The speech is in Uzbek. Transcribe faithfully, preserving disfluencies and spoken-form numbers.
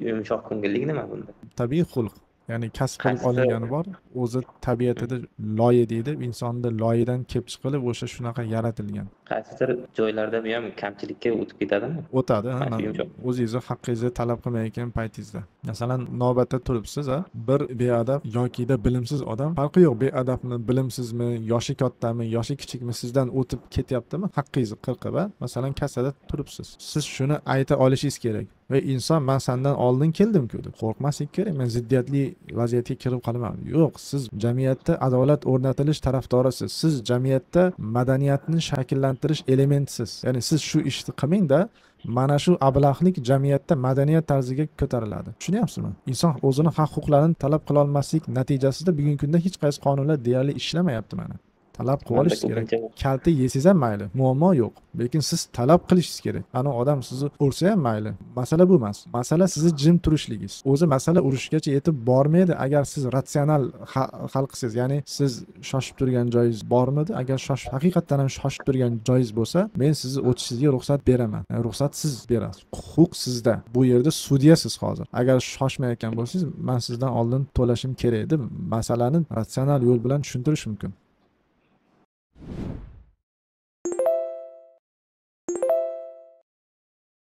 yumshoq ko'ngillik nima bunda? Tabiiy xulq, ya'ni kasb qilib Qaysi olingani bor, o'zi tabiatida loyi deydi, insonni loyidan kelib chiqilib o'sha shunaqa yaratilgan. qaysidir joylarda bu ham kamchilikka o'tib ketadimi? O'tadi, ha, Mana shu man- yumshoq. o'zingizni haqqingizni talab qilmayotgan paytingizda. Masalan, navbatda turibsiz, a, bir beadab yokida bilimsiz odam, farqi yo'q, beadabmi, bilimsizmi, yoshi kattami, yoshi kichikmi, sizdan o'tib ketyaptimi, haqqingizni qirqib, a, masalan, kassada turibsiz. Siz shuni ayta olishingiz kerak. Va inson man sendan oldin keldim-ku deb qo'rqmaslik kerak. Men ziddiyatli vaziyatga kirib qolmadim. Yo'q, siz jamiyatda adolat o'rnatilish tarafdorisiz. Siz jamiyatda madaniyatni shakllantirish elementisiz. Ya'ni siz shu ishni qilmang-da, mana shu ablahlik jamiyatda madaniyat tarziga ko'tariladi. Tushunyapsizmi? Inson o'zini haq-huquqlarini talab qila olmaslik natijasida bugungi kunda hech qaysi qonunlar deyarli ishlamayapti mana. Talab qilib olishingiz kerak. Kalta yesangiz ham mayli, muammo yo'q. Lekin siz talab qilishingiz kerak. Ana odam sizni ursa ham mayli. Masala bu emas. Masala sizni jim turishligingiz. O'zi masala urushgacha yetib bormaydi agar siz ratsional hal qilsangiz. Ya'ni siz shoshib turgan joyingiz bormidi? Agar shosh haqiqatan ham shoshib turgan joyingiz bo'lsa, men sizni o'tishingizga ruxsat beraman. Yani ruxsat siz berasiz. Huquq sizda. Bu yerda sudyasiz hozir. Agar shoshmayotgan bo'lsangiz, men sizdan oldin to'lashim kerak deb masalani ratsional yo'l bilan tushuntirish mumkin.